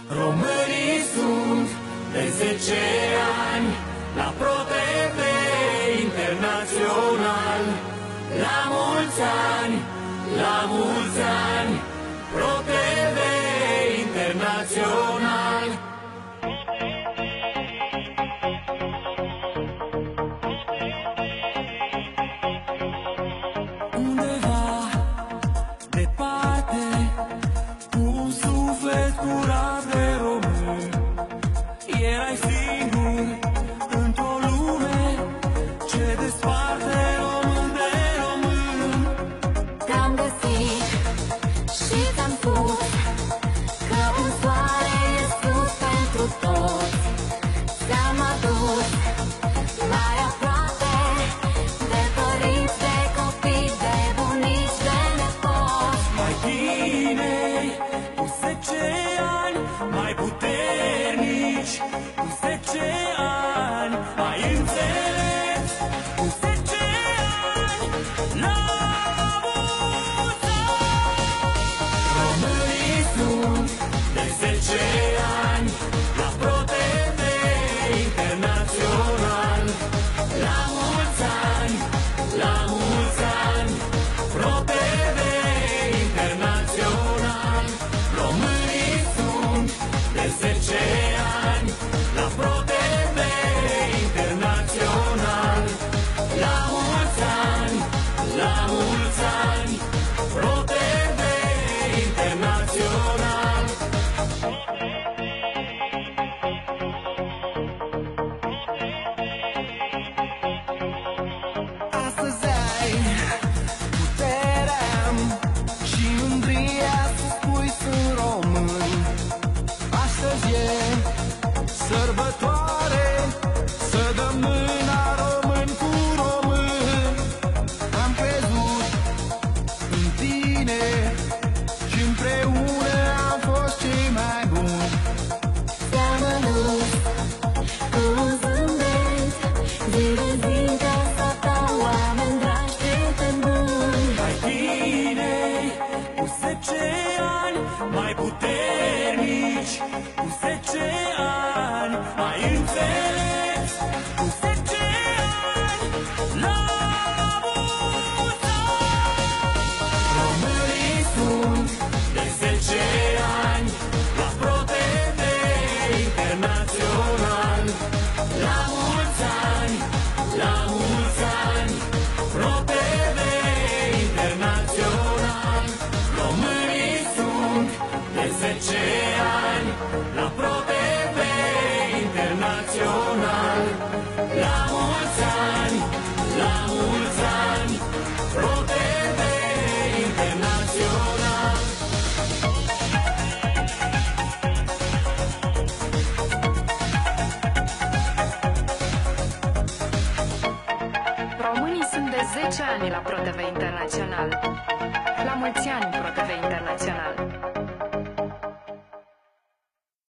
Românii sunt de 10 ani la ProTV Internațional. La mulți ani, la mulți ani, ProTV Internațional. Undeva departe, cu un suflet curat de român, erai singur într-o lume ce desparte român de român. Te-am găsit și ți-am spus că un soare e sus pentru toți. Te-am adus mai aproape de părinți, de copii, de bunici, de nepoți. Mai tineri, cu 10 ani, mai puternici, cu 10 ani, mai înțelepți, cu 10 ani, la mulți ani. Românii sunt de 10 ani la ProTV Internațional. La mulți ani, la mulți ani, ProTV Internațional. Românii sunt de 10 ani la ProTV Internațional. La mulți ani, la mulți ani, ProTV Internațional. Astăzi ai puterea și mândria să spui sunt român. Astăzi e sărbătoare, să dăm mâna român cu român. Am crezut în tine și împreună am fost cei mai buni. Te-am adus cu un zâmbet, zi de zi în casa ta, oameni dragi, prieteni buni. Mai tineri, cu 10 ani, mai puternici, cu 10 ani, mai înțelepți, cu 10 ani, la mulți ani. Românii sunt de 10 ani la ProTV Internațional. La mulți ani, la mulți ani, ProTV Internațional. Românii sunt de 10 ani la ProTV Internațional. La mulți ani, la mulți ani, ProTV Internațional. Românii sunt de 10 ani la ProTV Internațional. La mulți ani, ProTV Internațional!